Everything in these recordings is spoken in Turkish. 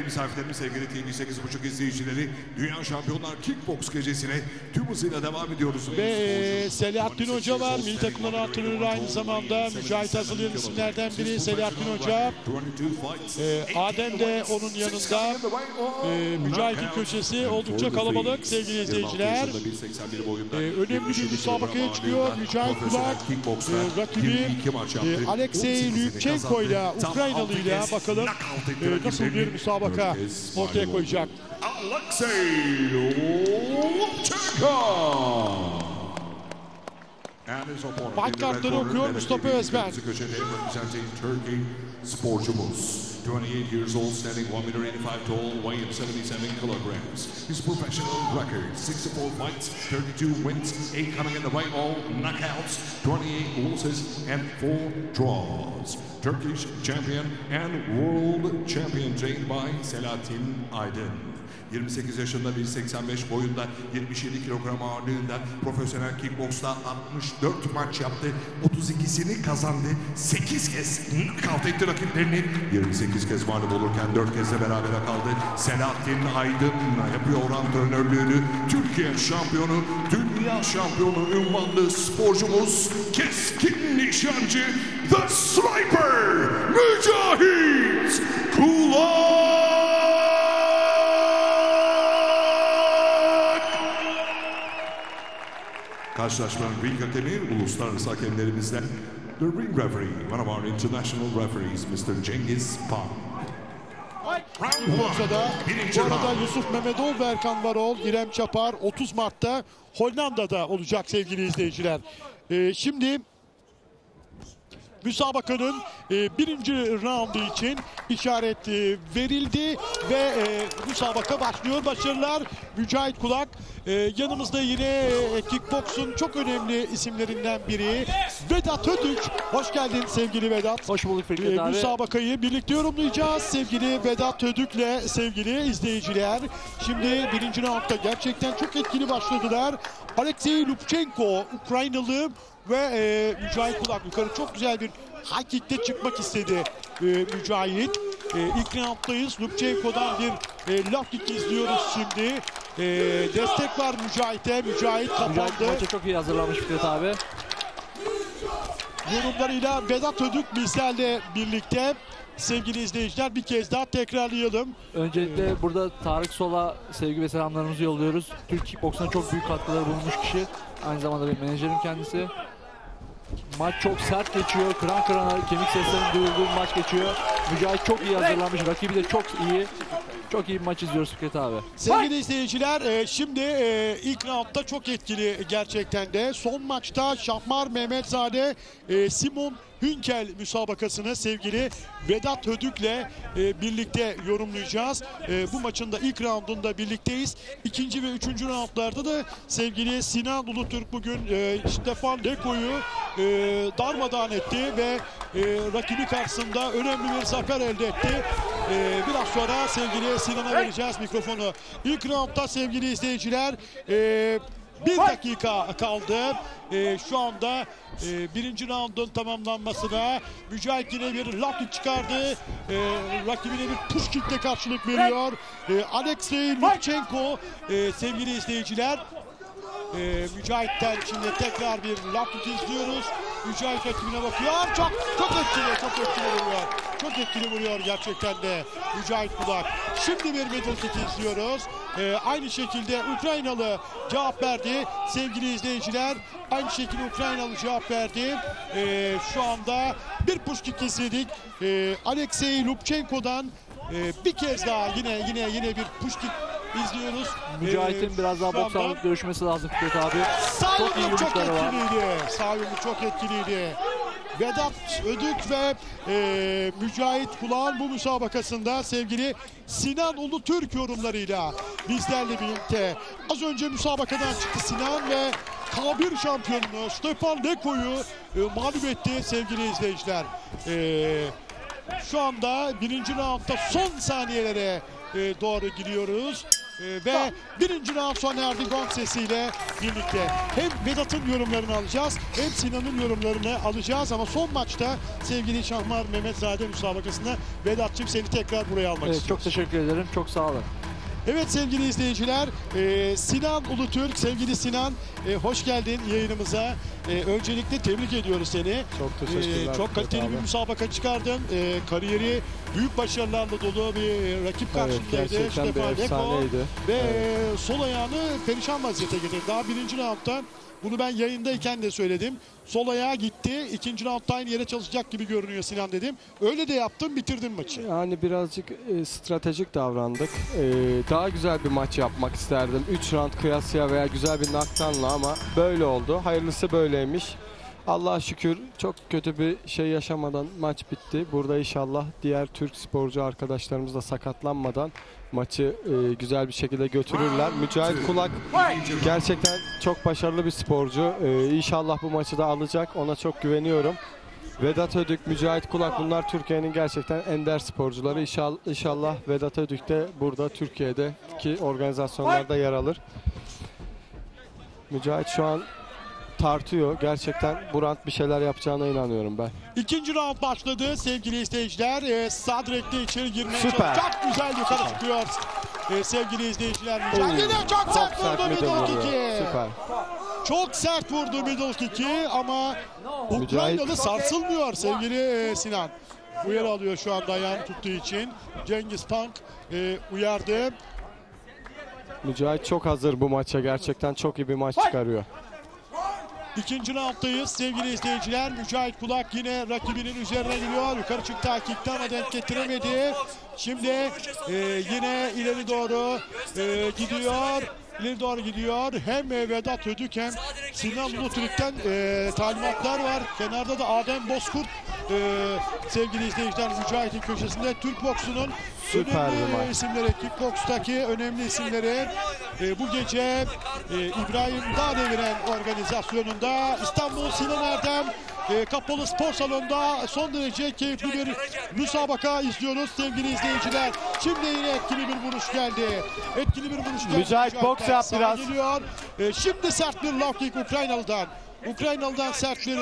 misafirlerimiz, sevgili TV8.5 izleyicileri, Dünya Şampiyonlar Kickbox gecesine tüm hızıyla devam ediyoruz. Ve Selahattin Hoca var. Milli takımların antrenörü aynı zamanda. Mücahit hazırlayan isimlerden biri Selahattin Hoca. Adem de onun yanında. Mücahit'in köşesi oldukça kalabalık sevgili izleyiciler. Önemli bir müsabakaya çıkıyor. Mücahit Kulak rakibi Alexey Lyubchenko ile Ukraynalı ile bakalım nasıl bir müsabaka ortaya koyacak. Alexey Lyubchenko. Fight kartları okuyor Mustafa Özben. Sporcumuz. 28 years old, standing 1 meter 85 tall, weighing 77 kilograms. His professional record: 64 fights, 32 wins, 8 coming in the right, all knockouts, 28 losses, and 4 draws. Turkish champion and world champion, trained by Selahattin Aydın. 28 yaşında, 1.85 boyunda, 77 kilogram ağırlığında, profesyonel kickboxta 64 maç yaptı, 32'sini kazandı, 8 kez knockout etti rakiplerini, 28 kez mağlup olurken 4 kez de berabere kaldı. Selahattin Aydın yapıyor antrenörlüğünü. Türkiye şampiyonu, dünya şampiyonu ünvanlı sporcumuz, keskin nişancı, The Sniper, Mücahit Kulak. Karşılaşmanın ring hakemi uluslararası hakemlerimizden the ring referee, one of our international referees, Mr. Cengiz Pan. Bu arada Yusuf Mehmetov ve Erkan Varol, İrem Çapar 30 Mart'ta Hollanda'da olacak sevgili izleyiciler. Şimdi müsabakanın birinci roundu için işaret verildi ve müsabaka başlıyor. Başarılar Mücahit Kulak. Yanımızda yine kickbox'un çok önemli isimlerinden biri Vedat Ödük. Hoş geldin sevgili Vedat. Hoş bulduk Fikret abi. Müsabakayı birlikte yorumlayacağız sevgili Vedat Ödük'le sevgili izleyiciler. Şimdi birinci roundda gerçekten çok etkili başladılar. Alexey Lyubchenko Ukraynalı ve Mücahit Kulak yukarı çok güzel bir high kick'te çıkmak istedi Mücahit. İlk rounddayız. Lyubchenko'dan bir low kick izliyoruz şimdi. Destek var Mücahit'e. Mücahit kapandı. Mücahit maça çok iyi hazırlanmış Fikret abi. Yorumlarıyla Vedat Ödük bizlerle birlikte. Sevgili izleyiciler bir kez daha tekrarlayalım. Öncelikle burada Tarık Sol'a sevgi ve selamlarımızı yolluyoruz. Türk kickboksuna çok büyük katkıları bulunmuş kişi. Aynı zamanda bir menajerim kendisi. Maç çok sert geçiyor. Kıran kırana kemik seslerinin duyulduğu maç geçiyor. Mücahit çok iyi hazırlanmış. Rakibi de çok iyi. Çok iyi bir maç izliyoruz Fikret abi. Sevgili izleyiciler şimdi ilk roundda çok etkili gerçekten de. Son maçta Şahmar Mehmetzade Simon Hünkel müsabakasını sevgili Vedat Ödük'le birlikte yorumlayacağız. Bu maçın da ilk roundunda birlikteyiz. İkinci ve üçüncü roundlarda da sevgili Sinan Ulutürk bugün Stefan Leko'yu darmadağın etti ve rakibi karşısında önemli bir zafer elde etti. Biraz sonra sevgili Sinan'a vereceğiz mikrofonu. İlk roundda sevgili izleyiciler 1 dakika kaldı. Şu anda birinci roundun tamamlanmasına Mücahit yine bir lock kick çıkardı. Rakibine bir push kick'le karşılık veriyor. Alexey Lyubchenko sevgili izleyiciler. Mücahit'ten şimdi tekrar bir lock kick izliyoruz. Mücahit rakibine bakıyor. Çok etkili vuruyor. Çok etkili vuruyor gerçekten de Mücahit Kulak. Şimdi bir middle kick izliyoruz. Aynı şekilde Ukraynalı cevap verdi. Sevgili izleyiciler aynı şekilde Ukraynalı cevap verdi. Şu anda bir push kick izledik. Alexey Lyubchenko'dan bir kez daha yine bir push kick izliyoruz. Mücahit'in biraz daha boks ağırlık dövüşmesi lazım Fikret abi. Sağ yumruk çok etkiliydi. Sağ yumruk çok etkiliydi. Vedat Ödük ve Mücahit Kulak'ın bu müsabakasında sevgili Sinan Ulutürk yorumlarıyla bizlerle birlikte. Az önce müsabakadan çıktı Sinan ve K1 şampiyonunu Stefan Leko'yu mağlup etti sevgili izleyiciler. Şu anda birinci roundda son saniyelere doğru gidiyoruz. Ve birinci round sona erdi gong sesiyle birlikte. Hem Vedat'ın yorumlarını alacağız hem Sinan'ın yorumlarını alacağız ama son maçta sevgili Şahmar Mehmetzade müsabakasında Vedat'cığım seni tekrar buraya almak istiyorum. Çok teşekkür ederim. Çok sağ olun. Evet sevgili izleyiciler, Sinan Ulutürk, sevgili Sinan hoş geldin yayınımıza. Öncelikle tebrik ediyoruz seni. Çok teşekkürler. Çok kaliteli bir müsabaka çıkardın. Kariyeri büyük başarılarla dolu bir rakip karşındaydı. Gerçekten bir Stefan Deko. efsaneydi. Ve sol ayağını perişan vaziyete getirdi. Daha birinci roundda bunu ben yayındayken de söyledim. Sol ayağa gitti. İkinci roundda aynı yere çalışacak gibi görünüyor Sinan dedim. Öyle de yaptın, bitirdin maçı. Yani birazcık stratejik davrandık. Daha güzel bir maç yapmak isterdim. 3 round kıyasıya veya güzel bir knockdown'la ama böyle oldu. Hayırlısı böyleymiş. Allah'a şükür çok kötü bir şey yaşamadan maç bitti. Burada inşallah diğer Türk sporcu arkadaşlarımız da sakatlanmadan maçı güzel bir şekilde götürürler. Mücahit Kulak gerçekten çok başarılı bir sporcu. İnşallah bu maçı da alacak. Ona çok güveniyorum. Vedat Ödük, Mücahit Kulak bunlar Türkiye'nin gerçekten ender sporcuları. İnşallah Vedat Ödük de burada Türkiye'deki organizasyonlarda yer alır. Mücahit şu an tartıyor. Gerçekten bu round bir şeyler yapacağına inanıyorum ben. İkinci round başladı sevgili izleyiciler. Sadrek'te içeri girmeye Süper. çok güzel yukarı çıkıyor. Sevgili izleyiciler. Yine çok sert vurdu middle kick'i. Süper. Çok sert vurdu middle kick'i ama Ukraynalı sarsılmıyor sevgili Sinan. Uyarı alıyor şu anda ayağını tuttuğu için. Cengiz Punk uyardı. Mücahit çok hazır bu maça. Gerçekten çok iyi bir maç çıkarıyor. İkinci rounddayız sevgili izleyiciler. Mücahit Kulak yine rakibinin üzerine gidiyor. Yukarı çıktı hakikten ama denk getiremedi. Şimdi yine ileri doğru gidiyor. İleri doğru gidiyor. Hem Vedat Ödük hem Sinan Ulutürk'ten talimatlar var. Kenarda da Adem Bozkurt sevgili izleyiciler Mücahit'in köşesinde Türk boksunun önemli isimleri, kickbokstaki önemli isimleri bu gece İbrahim Dağdeviren organizasyonunda İstanbul Sinan Erdem Kapalı Spor Salonu'nda son derece keyifli bir müsabaka izliyoruz sevgili izleyiciler. Şimdi yine etkili bir vuruş geldi. Etkili bir vuruş geldi. Mücahit boks yap biraz. Geliyor. Şimdi sert bir low kick Ukraynalı'dan. Ukraynalı'dan sert bir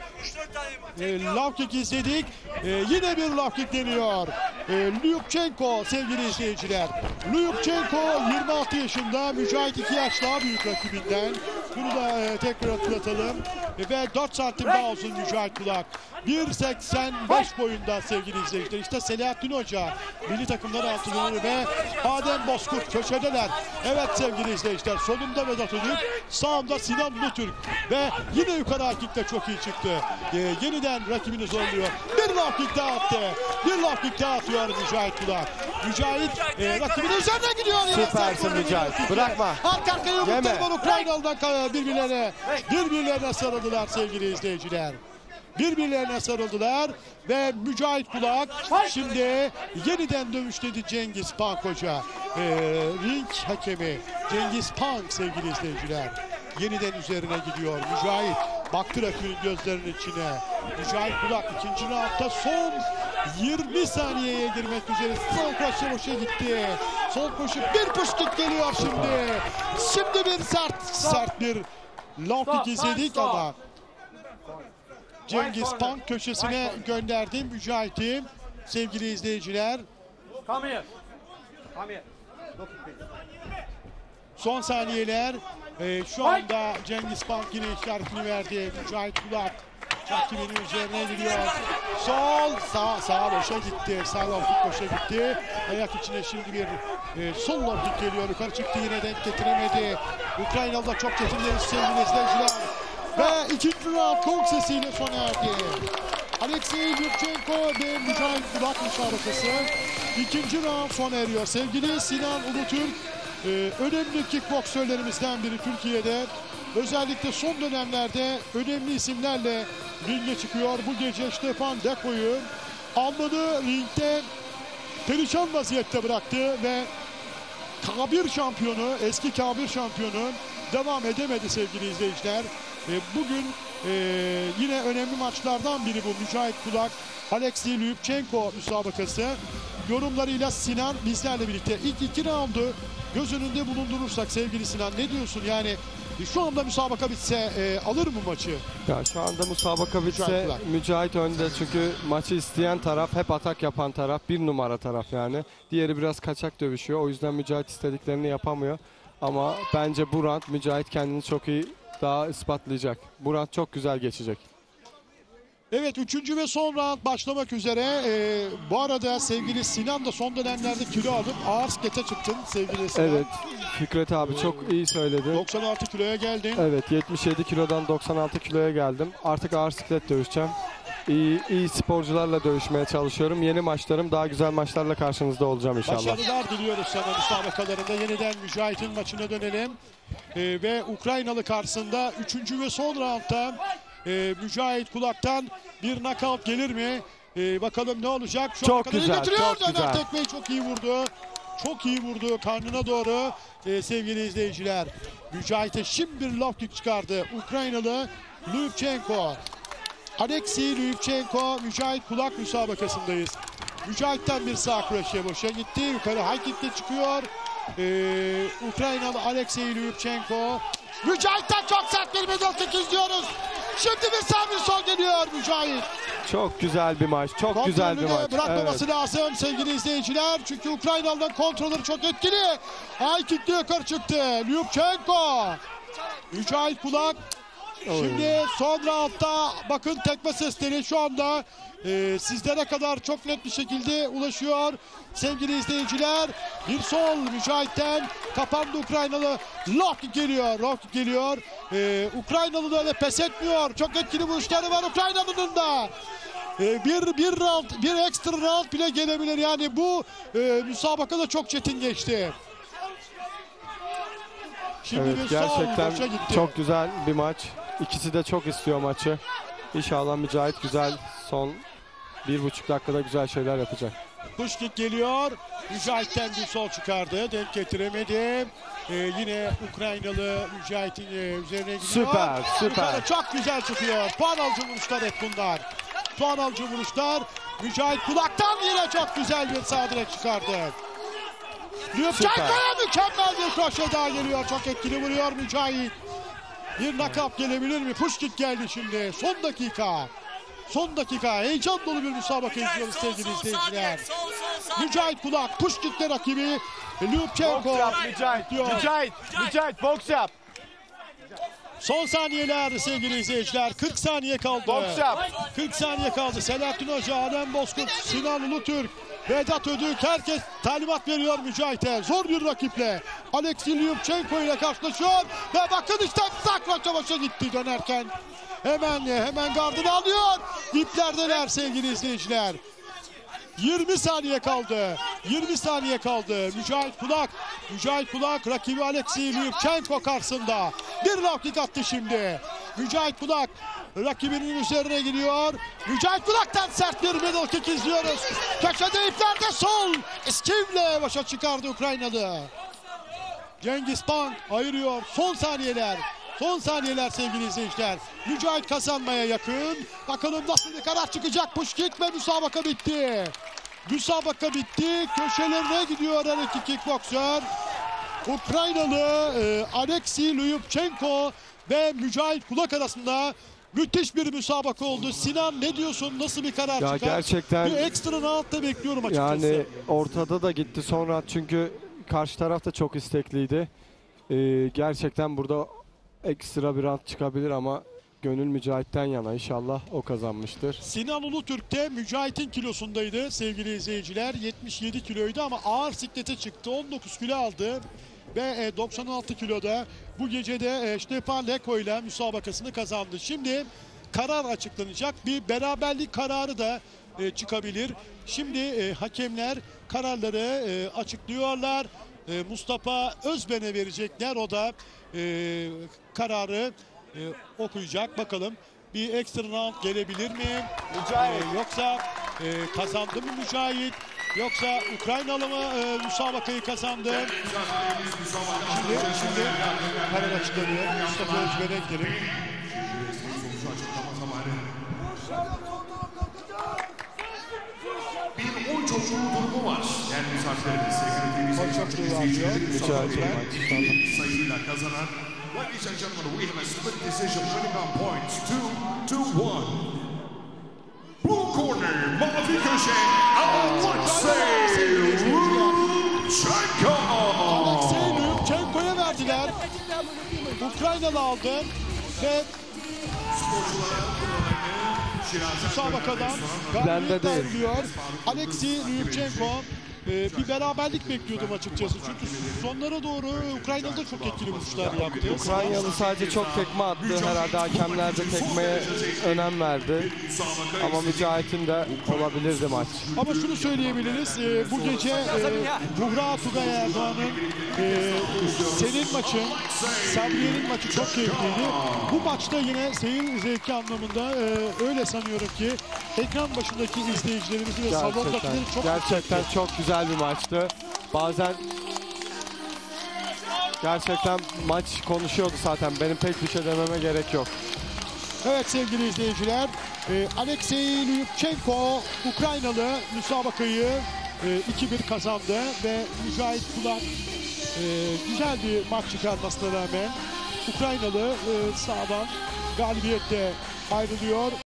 low kick izledik. Yine bir low kick deniyor. Lyubchenko sevgili izleyiciler. Lyubchenko 26 yaşında. Mücahit 2 yaş daha büyük rakibinden. Bunu da tekrar hatırlatalım. Ve 4 santim daha uzun Mücahit Kulak. 1.85 boyunda sevgili izleyiciler. İşte Selahattin Hoca milli takımlar antrenörü ve Adem Bozkurt köşedeler. Evet sevgili izleyiciler, solunda Vedat Ödük, sağında Sinan Ulutürk ve yine yukarı hakikte çok iyi çıktı. Yeniden rakibini zorluyor. Bir low kick daha attı. Bir low kick daha atıyor Mücahit Kulak. Mücahit rakibinin üzerine gidiyor. Süpersin Mücahit. Bırakma. Arka arkaya yumruklar var Ukraynalı'dan birbirlerine sarıldılar sevgili izleyiciler. Birbirlerine sarıldılar ve Mücahit Kulak şimdi yeniden dövüşledi Cengiz Punk Hoca. Ring hakemi Cengiz Punk sevgili izleyiciler. Yeniden üzerine gidiyor Mücahit. Baktı rakibinin gözlerinin içine. Mücahit Kulak ikinci roundda son 20 saniyeye girmek üzere. Sol koşu boşa gitti. Sol koşu bir push kick geliyor şimdi. Şimdi bir sert bir low kick izledik ama Cengiz Punk köşesine gönderdi Mücahit'i sevgili izleyiciler. Son saniyeler. Şu anda Cengiz Punk yine işaretini verdi. Mücahit Kulak rakibinin üzerine gidiyor. Sol sağ boşa gitti. Sağ low kick boşa gitti. Ayak içine şimdi bir sol low kick geliyor. Yukarı çıktı yine denk getiremedi. Ukraynalı'da çok çetinleri sevgili izleyiciler. Ve ikinci round gong sesiyle sona erdi. Alexey Lyubchenko ve Mücahit Kulak müsabakası. İkinci round sona eriyor. Sevgili Sinan Ulutürk önemli kickboksörlerimizden biri Türkiye'de. Özellikle son dönemlerde önemli isimlerle ringe çıkıyor. Bu gece Stefan Deko'yu almadı, ringde perişan vaziyette bıraktı ve K1 şampiyonu, eski K1 şampiyonu devam edemedi sevgili izleyiciler. Bugün yine önemli maçlardan biri bu Mücahit Kulak, Alexey Lyubchenko müsabakası. yorumlarıyla Sinan bizlerle birlikte. İlk 2 raundu göz önünde bulundurursak sevgili Sinan, ne diyorsun? Yani şu anda müsabaka bitse alır mı maçı? Ya şu anda müsabaka bitse Mücahit önde, çünkü maçı isteyen taraf, hep atak yapan taraf, 1 numara taraf yani. Diğeri biraz kaçak dövüşüyor, o yüzden Mücahit istediklerini yapamıyor. Ama bence bu round Mücahit kendini çok iyi daha ispatlayacak. Bu round çok güzel geçecek. Evet, 3. ve son round başlamak üzere. Bu arada sevgili Sinan da son dönemlerde kilo alıp ağır siklete çıktın sevgili Sinan. Evet, Fikret abi çok iyi söyledi. 96 kiloya geldin. Evet, 77 kilodan 96 kiloya geldim. Artık ağır siklet dövüşeceğim. İyi sporcularla dövüşmeye çalışıyorum. Yeni maçlarım, daha güzel maçlarla karşınızda olacağım inşallah. Başarılar diliyoruz sana müsabakalarında. Yeniden Mücahit'in maçına dönelim. Ve Ukraynalı karşısında 3. ve son roundda Mücahit Kulak'tan bir knockout gelir mi? Bakalım ne olacak? Şu çok güzel, çok güzel. Tekmeyi çok iyi vurdu. Çok iyi vurdu karnına doğru sevgili izleyiciler. Mücahit'e şimdi bir low kick çıkardı. Ukraynalı Lyubchenko. Alexey Lyubchenko, Mücahit Kulak müsabakasındayız. Mücahit'ten bir sağ kroşe boşa gitti. Yukarı high kick'te çıkıyor. Ukraynalı Alexey Lyubchenko. Mücahit'ten çok sert bir middle kick izliyoruz. Şimdi bir sağ bir sol geliyor Mücahit. Çok güzel bir maç. Çok güzel bir maç. Bırakmaması lazım sevgili izleyiciler. Çünkü Ukraynalı'nın kontrolü çok etkili. High kick'te yukarı çıktı. Lyubchenko. Mücahit Kulak. Şimdi son roundda bakın tekme sesleri şu anda sizlere kadar çok net bir şekilde ulaşıyor. Sevgili izleyiciler, bir sol Mücahit'ten kapandı Ukraynalı. Low kick geliyor, low kick geliyor. Ukraynalı da öyle pes etmiyor. Çok etkili vuruşları var Ukraynalı'nın da. Bir round, bir ekstra round bile gelebilir. Yani bu müsabakada çok çetin geçti. Şimdi evet, gerçekten çok güzel bir maç. İkisi de çok istiyor maçı. İnşallah Mücahit güzel son 1,5 dakikada güzel şeyler yapacak. Push kick geliyor. Mücahit'ten bir sol çıkardı. Denk getiremedi. Yine Ukraynalı Mücahit'in üzerine gidiyor. Süper, süper. Yukarı çok güzel çıkıyor. Puan alıcı vuruşlar hep bunlar. Puan alıcı vuruşlar. Mücahit Kulak'tan yine çok güzel bir sağ direk çıkardı. Lyubchenko'ya mükemmel bir kroşe daha geliyor. Çok etkili vuruyor Mücahit. Bir knockout gelebilir mi? Push kick geldi şimdi. Son dakika. Son dakika. Heyecan dolu bir müsabaka izliyoruz sevgili izleyiciler. Mücahit Kulak push kick'te rakibi Lyubchenko. Boks yap Mücahit boks yap. Son saniyeler sevgili izleyiciler. 40 saniye kaldı. Boks yap. 40 saniye kaldı. Selahattin Hoca, Adem Bozkurt, Sinan Ulutürk, Vedat Ödük, herkes talimat veriyor Mücahit'e. Zor bir rakiple Alexey Lyubchenko ile karşılaşıyor. Ve bakın işte Sakroç'a başa gitti dönerken. Hemen gardını alıyor. Diplerdeler sevgili izleyiciler. 20 saniye kaldı. 20 saniye kaldı. Mücahit Kulak rakibi Alexey Lyubchenko karşısında. Bir low kick attı şimdi. Mücahit Kulak rakibinin üzerine gidiyor. Mücahit Kulak'tan sert bir middle kick izliyoruz. Köşede iplerde sol. İskivle başa çıkardı Ukraynalı. Cengiz Pan ayırıyor. Son saniyeler. Son saniyeler sevgili izleyiciler. Mücahit kazanmaya yakın. Bakalım nasıl bir karar çıkacak. Push kick ve müsabaka bitti. Müsabaka bitti. Köşelerine gidiyor her iki kickboksör. Ukraynalı Alexey Lyubchenko ve Mücahit Kulak arasında müthiş bir müsabaka oldu. Sinan ne diyorsun? Nasıl bir karar çıkar? Gerçekten bir ekstra round da bekliyorum açıkçası. Yani ortada da gitti son round, çünkü karşı taraf da çok istekliydi. Gerçekten burada ekstra bir round çıkabilir ama gönül Mücahit'ten yana. İnşallah o kazanmıştır. Sinan Ulutürk de Mücahit'in kilosundaydı sevgili izleyiciler. 77 kiloydu ama ağır siklete çıktı. 19 kilo aldı ve 96 kiloda bu gecede Stepan Leko ile müsabakasını kazandı. Şimdi karar açıklanacak. Bir beraberlik kararı da çıkabilir. Şimdi hakemler kararları açıklıyorlar. Mustafa Özben'e verecekler. O da kararı okuyacak. Bakalım bir ekstra round gelebilir mi? Yoksa kazandı mı Mücahit? Yoksa Ukraynalı mı müsabakayı kazandı? Şimdi karar açıklanıyor. Mustafa Özben'e gidelim. Bir coşkulu durumu var. Yani misafirlerimiz, sevgili TV izleyicilerimiz, sayıyla kazanan. Ladies and gentlemen, we have a split decision winning on points 2-1. Blue corner, mavi köşe, Alexey Lyubchenko. Alexey Lyubchenko'ya verdiler. Ukraynalı aldı ve müsabakadan galibiyet ayrılıyor. Alexey Lyubchenko. Bir beraberlik bekliyordum açıkçası. Çünkü sonlara doğru Ukraynalı da çok etkili vuruşlar yaptı. Ukraynalı sadece çok tekme attı. Herhalde hakemler de tekmeye önem verdi. Ama Mücahit'in de olabilirdi maç. Ama şunu söyleyebiliriz. Bu gece Buğra Tugay Erdoğan'ın senin maçın, Sabriye'nin maçı çok keyifliydi. Bu maçta yine seyir zevki anlamında öyle sanıyorum ki ekran başındaki izleyicilerimizi ve salondakileri çok gerçekten çok güzel bir maçtı. Bazen gerçekten maç konuşuyordu zaten. Benim pek bir şey dememe gerek yok. Evet sevgili izleyiciler, Alexey Lyubchenko Ukraynalı müsabakayı 2-1 kazandı ve Mücahit Kulak güzel bir maç çıkarmasına rağmen Ukraynalı sahadan galibiyette ayrılıyor.